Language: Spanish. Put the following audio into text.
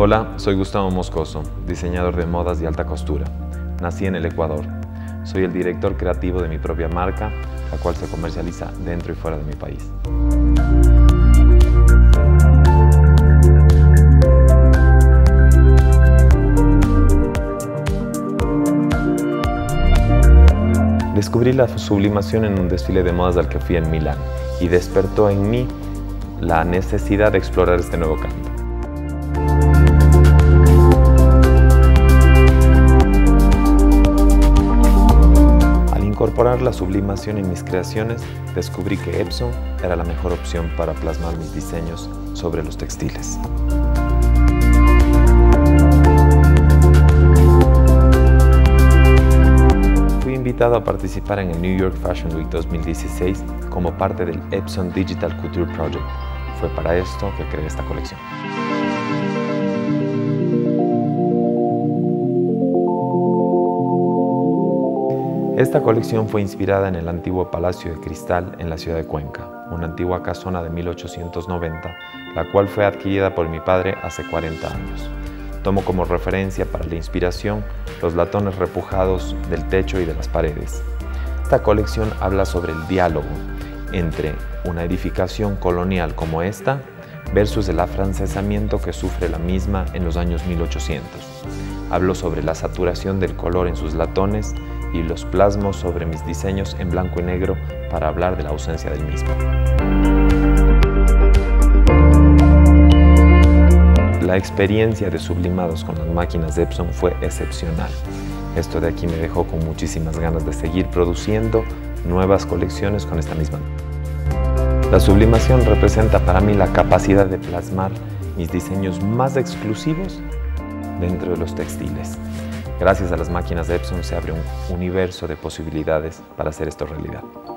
Hola, soy Gustavo Moscoso, diseñador de modas y alta costura. Nací en el Ecuador. Soy el director creativo de mi propia marca, la cual se comercializa dentro y fuera de mi país. Descubrí la sublimación en un desfile de modas al que fui en Milán y despertó en mí la necesidad de explorar este nuevo campo. Al incorporar la sublimación en mis creaciones, descubrí que Epson era la mejor opción para plasmar mis diseños sobre los textiles. Invitado a participar en el New York Fashion Week 2016 como parte del Epson Digital Couture Project. Fue para esto que creé esta colección. Esta colección fue inspirada en el antiguo Palacio de Cristal en la ciudad de Cuenca, una antigua casona de 1890, la cual fue adquirida por mi padre hace 40 años. Tomo como referencia para la inspiración los latones repujados del techo y de las paredes. Esta colección habla sobre el diálogo entre una edificación colonial como esta versus el afrancesamiento que sufre la misma en los años 1800. Hablo sobre la saturación del color en sus latones y los plasmo sobre mis diseños en blanco y negro para hablar de la ausencia del mismo. La experiencia de sublimados con las máquinas de Epson fue excepcional. Esto de aquí me dejó con muchísimas ganas de seguir produciendo nuevas colecciones con esta misma. La sublimación representa para mí la capacidad de plasmar mis diseños más exclusivos dentro de los textiles. Gracias a las máquinas de Epson se abre un universo de posibilidades para hacer esto realidad.